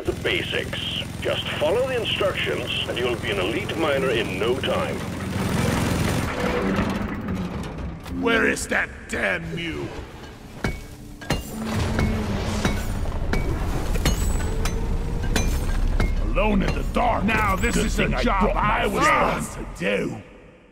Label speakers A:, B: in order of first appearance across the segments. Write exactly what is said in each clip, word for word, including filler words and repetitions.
A: with the basics. Just follow the instructions, and you'll be an elite miner in no time.
B: Where is that damn mule? Alone in the dark. Now this is a job I was born to do.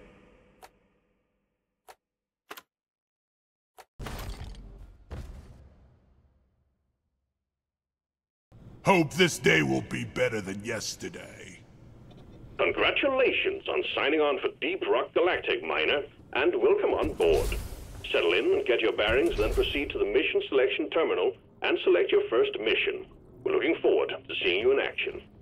B: Hope this day will be better than yesterday.
A: Congratulations on signing on for Deep Rock Galactic, Miner, and welcome on board. Settle in and get your bearings, then proceed to the mission selection terminal and select your first mission. We're looking forward to seeing you in action.